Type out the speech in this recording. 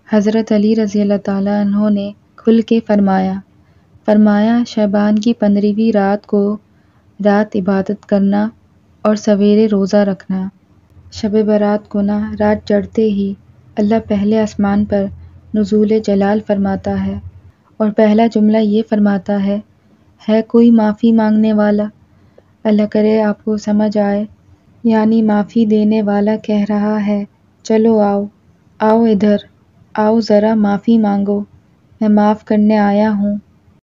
हज़रत अली रज़ी अल्लाह ताला अन्हो ने खुल के फरमाया शअबान की 15वीं रात को रात इबादत करना और सवेरे रोज़ा रखना। शब बारात को ना रात चढ़ते ही अल्लाह पहले आसमान पर नुज़ूल जलाल फरमाता है और पहला जुमला ये फरमाता है कोई माफ़ी मांगने वाला। अल्लाह करे आपको समझ आए, यानी माफ़ी देने वाला कह रहा है चलो आओ इधर आओ ज़रा माफ़ी मांगो, मैं माफ़ करने आया हूँ।